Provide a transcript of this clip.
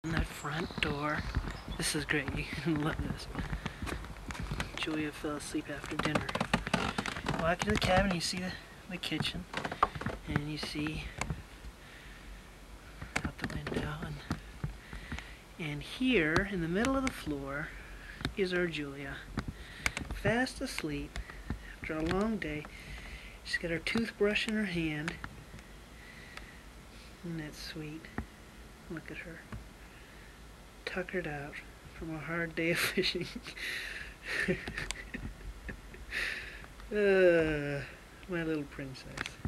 That front door. This is great. You can love this. Julia fell asleep after dinner. Walk into the cabin, you see the kitchen, and you see out the window, and here in the middle of the floor is our Julia, fast asleep after a long day. She's got her toothbrush in her hand. Isn't that sweet? Look at her, tuckered out from a hard day of fishing. My little princess.